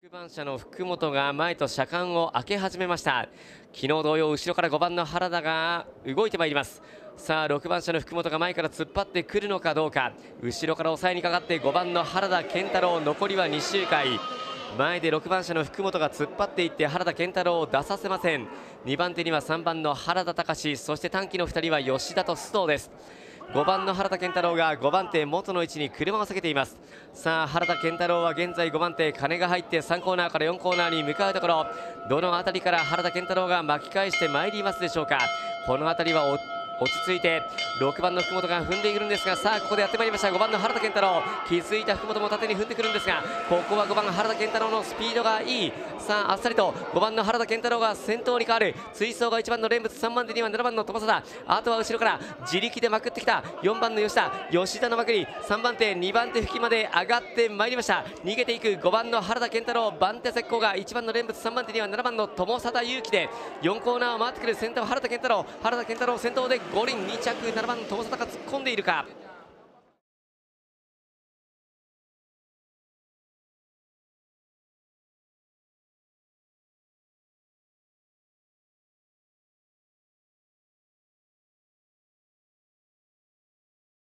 6番車の福本が前と車間を開け始めました。昨日同様後ろから5番の原田が動いてまいります。さあ6番車の福本が前から突っ張ってくるのかどうか、後ろから抑えにかかって5番の原田健太郎、残りは2周回。前で6番車の福本が突っ張っていって原田健太郎を出させません。2番手には3番の原田隆、そして短期の2人は吉田と須藤です。5番の原田健太郎が5番手元の位置に車を避けています。さあ原田健太郎は現在5番手、金が入って3コーナーから4コーナーに向かうところ、どの辺りから原田健太郎が巻き返してまいりますでしょうか。この辺りは落ち着いて6番の福本が踏んでいるんですが、さあここでやってまいりました5番の原田健太郎、気づいた福本も縦に踏んでくるんですが、ここは5番原田健太郎のスピードがいい。さああっさりと5番の原田健太郎が先頭に変わる。追走が1番の蓮仏、3番手には7番の友貞、あとは後ろから自力でまくってきた4番の吉田のまくり、3番手2番手付近まで上がってまいりました。逃げていく5番の原田健太郎、番手先行が1番の蓮仏、3番手には7番の友貞勇樹で4コーナーを回ってくる。先頭原田健太郎先頭で五輪2着7番の友貞が突っ込んでいるか。